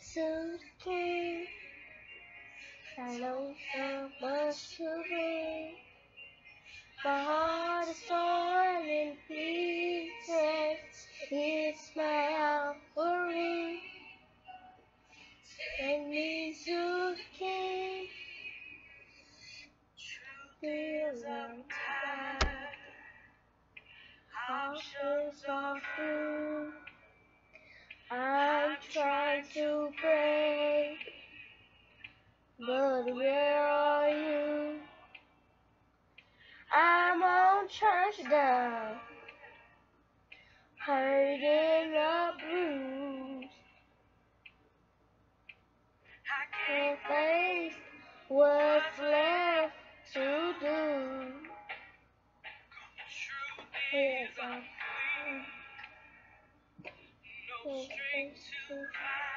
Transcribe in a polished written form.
to the king. I know so much to bring. My heart is torn in pieces. It's my offering. Take me to the king. Truth is untied. Options are through. I try to pray, but where are you? I'm on touchdown, hurting up bruised. I can't face what's left to do. Yes, I'm no strength to fight.